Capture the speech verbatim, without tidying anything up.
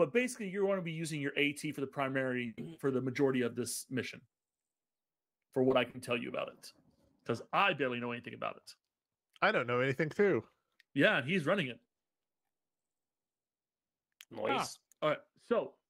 But basically, you're going to be using your AT for the primary for the majority of this mission. For what I can tell you about it, because I barely know anything about it. I don't know anything too. Yeah, he's running it. Nice. Ah, all right. So